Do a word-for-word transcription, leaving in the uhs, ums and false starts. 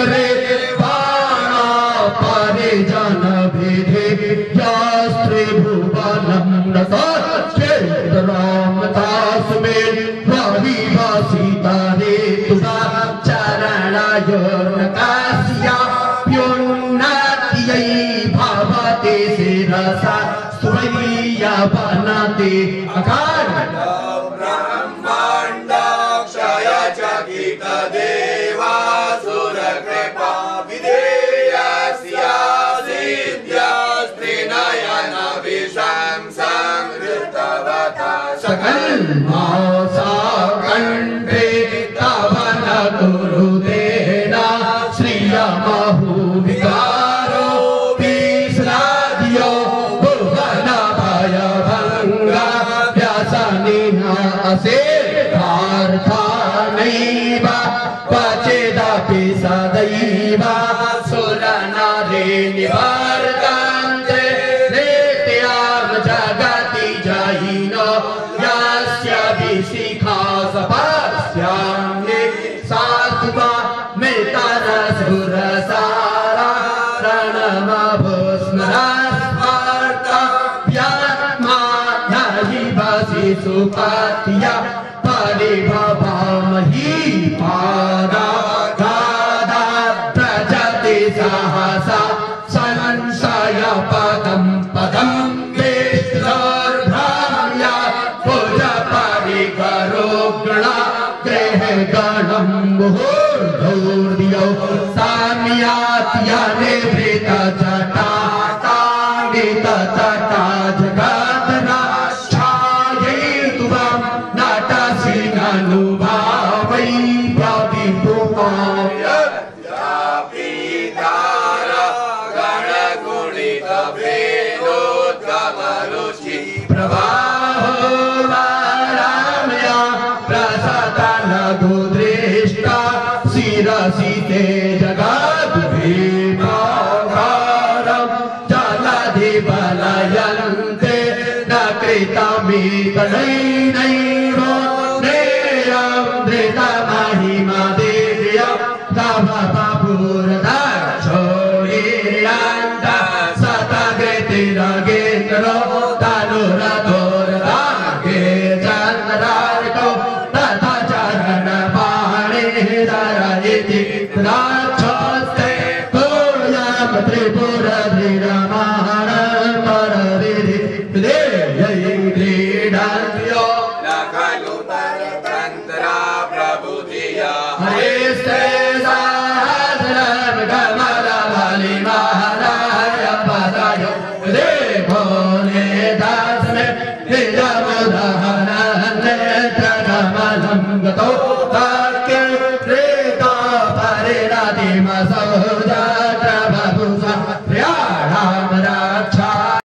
चक्रे बाणा परिजन विधे यास्त्रे भुवनं नमतास्मेन रविवासितारे तुवा चरणायोर्नकास्या प्योन्नात्यै भवते शिरसा स्तुवैया वनते अकार सकल मासा कंठे तवन गुरुदेना श्रिया महु विकारो विश्रादियो भुवन भय भंगा व्यासनिना असे पार्था नैवा पचेदापि सदैवा सुरनारे निवर्तन्ते नित्यां जगति जयिनो शिखा सपास्याम्ये सात्वा मेतरसुरसारा प्रणमभूस्मरस्मार्ता व्यात्मा न्यायिवासि सुपत्या परिभवामहि पादा गादा प्रजति सहसा संशय पदं पदं विष्णुर्भ्राम्या करोगणा ग्रह गणं मुहुर्धूर्दियो साम्यात्याने वृत जटा ताडित तटा जगद्नाशायेतुवां नटसिंहनुभावै प्रविभुमां यद्यापितारा गणगुणितभेदोद्गमरुचि प्रवाहो दृष्टा शिरसिते जगद्भीमाकारं जलधिबलयन्ते न कृतमितनैनैव नेयं धृतमहिमा देव्या तव बभूर्दक्षो वीर्यान्त सतकृतिरगेन्द्रो तनुरधोर्दागे चन्द्रार्कौ राक्षस्ते कोयम त्रिपुर धीरमान परविधि विधेयं क्रीडन्त्यो लखलु परतन्त्रा प्रबुधिया हरिस्ते सहस्रं कमलबलिमहराय पदयो देवो नेदास्मे निजमुदहनं नेत्रकमलं गतो परिणतिमसौ जात्र